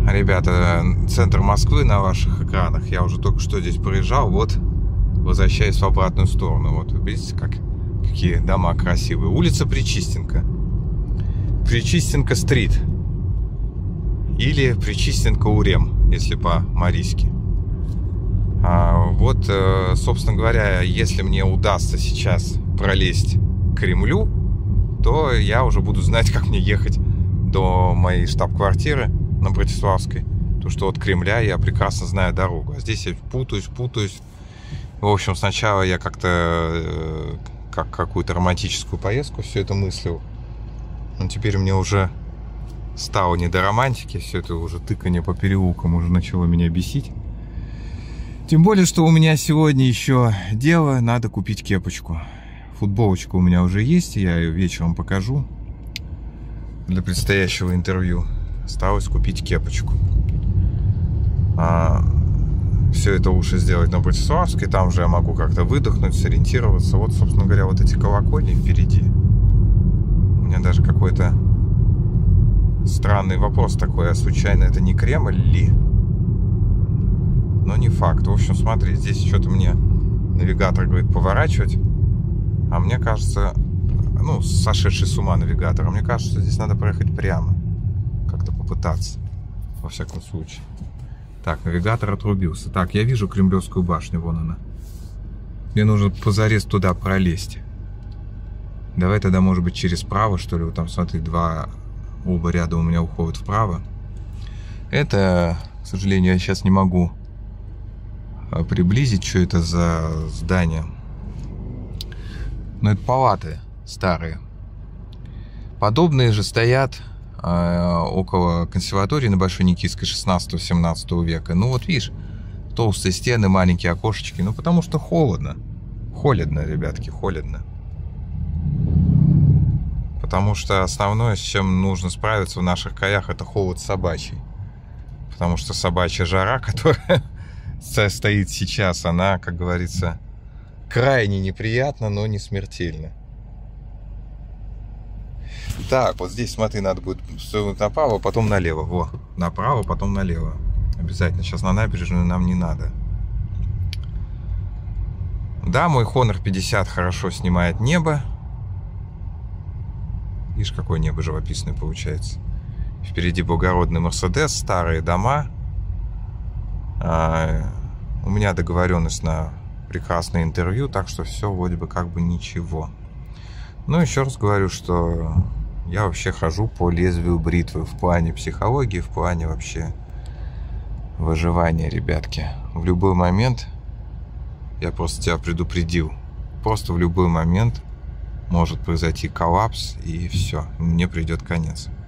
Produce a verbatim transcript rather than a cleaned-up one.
Ребята, центр Москвы на ваших экранах. Я уже только что здесь проезжал. Вот, возвращаюсь в обратную сторону. Вот, видите, как, какие дома красивые. Улица Причистенко. Причистенко-стрит. Или Причистенко-Урем, если по-марийски. А, вот, собственно говоря, если мне удастся сейчас пролезть к Кремлю, то я уже буду знать, как мне ехать до моей штаб-квартиры на Братиславской. Потому что от Кремля я прекрасно знаю дорогу. А здесь я путаюсь, путаюсь. В общем, сначала я как-то как какую-то романтическую поездку все это мыслил. Но теперь мне уже стало не до романтики. Все это уже тыканье по переулкам уже начало меня бесить. Тем более, что у меня сегодня еще дело. Надо купить кепочку. Футболочка у меня уже есть. Я ее вечером покажу для предстоящего интервью. Осталось купить кепочку. А, все это лучше сделать на Братиславской. Там же я могу как-то выдохнуть, сориентироваться. Вот, собственно говоря, вот эти колокольни впереди. У меня даже какой-то странный вопрос такой. А случайно это не Кремль ли? Но не факт. В общем, смотри, здесь что-то мне навигатор говорит поворачивать. А мне кажется... Ну, сошедший с ума навигатор. Мне кажется, что здесь надо проехать прямо. Как-то попытаться. Во всяком случае. Так, навигатор отрубился. Так, я вижу Кремлевскую башню. Вон она. Мне нужно позарез туда пролезть. Давай тогда, может быть, через право, что ли. Вот там, смотри, два оба ряда у меня уходят вправо. Это, к сожалению, я сейчас не могу приблизить, что это за здание. Но это палаты старые. Подобные же стоят э, около консерватории на Большой Никитской шестнадцатого-семнадцатого века. Ну вот видишь, толстые стены, маленькие окошечки. Ну потому что холодно. Холодно, ребятки, холодно. Потому что основное, с чем нужно справиться в наших краях, это холод собачий. Потому что собачья жара, которая стоит сейчас, она, как говорится, крайне неприятна, но не смертельна. Так, вот здесь, смотри, надо будет свернуть направо, потом налево. Во, направо, потом налево. Обязательно. Сейчас на набережную нам не надо. Да, мой Хонор пятьдесят хорошо снимает небо. Видишь, какое небо живописное получается. Впереди благородный Мерседес, старые дома. А, у меня договоренность на прекрасное интервью, так что все вроде бы как бы ничего. Ну, еще раз говорю, что я вообще хожу по лезвию бритвы в плане психологии, в плане вообще выживания, ребятки. В любой момент, я просто тебя предупредил, просто в любой момент может произойти коллапс, и все, мне придет конец.